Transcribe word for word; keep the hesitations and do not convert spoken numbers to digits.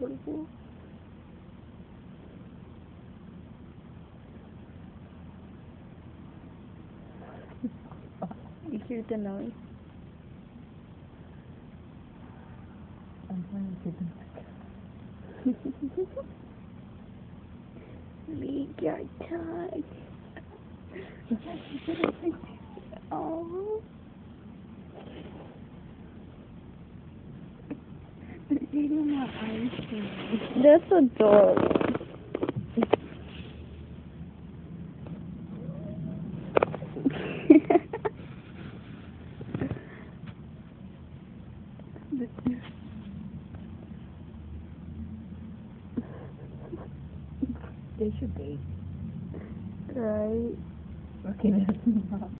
polvo. You hear the noise? I'm trying to keep them. Leave your touch. Oh. They're eating my ice cream. That's adorable. They should date. Right. Okay, that's enough.